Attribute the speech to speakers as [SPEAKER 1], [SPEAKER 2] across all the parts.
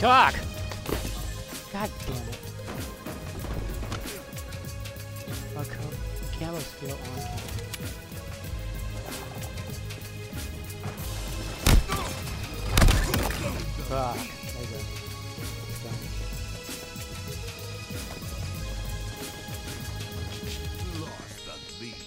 [SPEAKER 1] Talk! God damn it. Our camo's still on camo. Fuck. There you go. Done.
[SPEAKER 2] Lost the lead.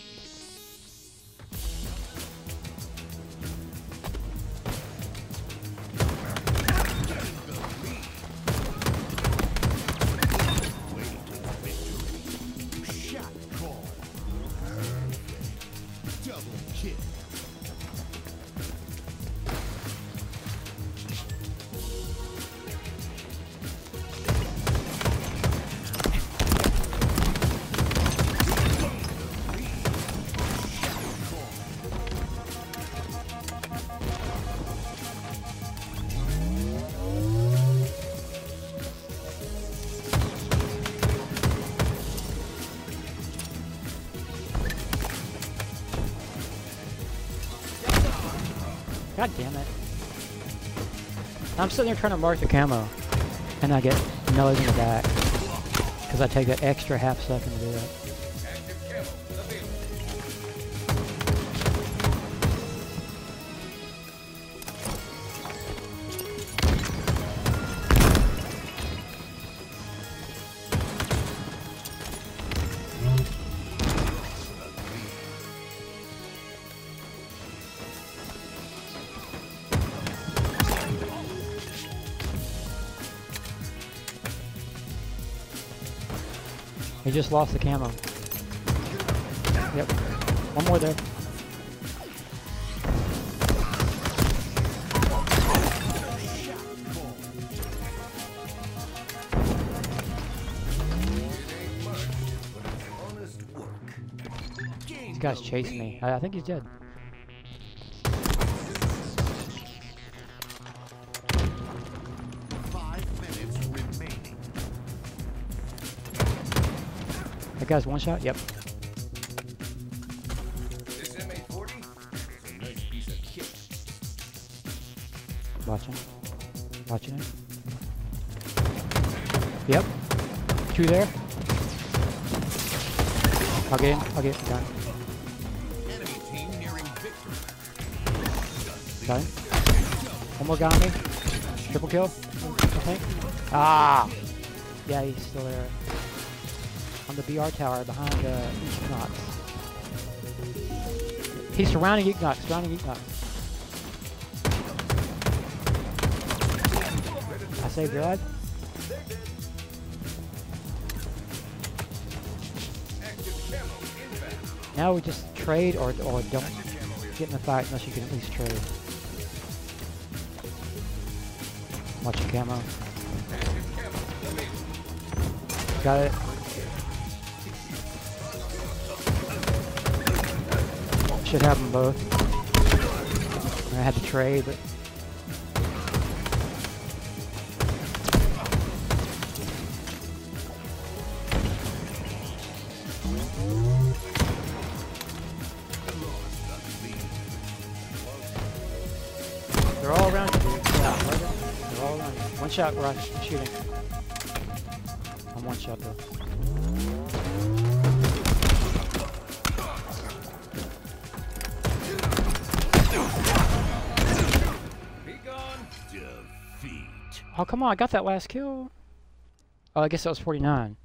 [SPEAKER 1] God damn it. I'm sitting there trying to mark the camo, and I get nose in the back, because I take that extra half second to do that. He just lost the camo. Yep. One more there. These guys chasing me. I think he's dead. That guy's one shot? Yep.
[SPEAKER 2] This M840 is a nice piece of kit.
[SPEAKER 1] Watching. Watching it. Yep. Two there. I'll get him. I'll get him. Got him.
[SPEAKER 2] Enemy team nearing victory.
[SPEAKER 1] Got him. One more guy on me. Triple kill. I think. Ah! Yeah, he's still there. On the BR tower behind Equinox. He's surrounding Equinox. Surrounding Equinox. I saved your life. Now we just trade or don't get in the fight unless you can at least trade. Watch your camo. Got it. Should have them both. I had to trade, but they're all around you, dude. Yeah, they're all around you. One shot, Rush. I'm shooting. I'm one shot though. Oh, come on, I got that last kill. Oh, I guess that was 49.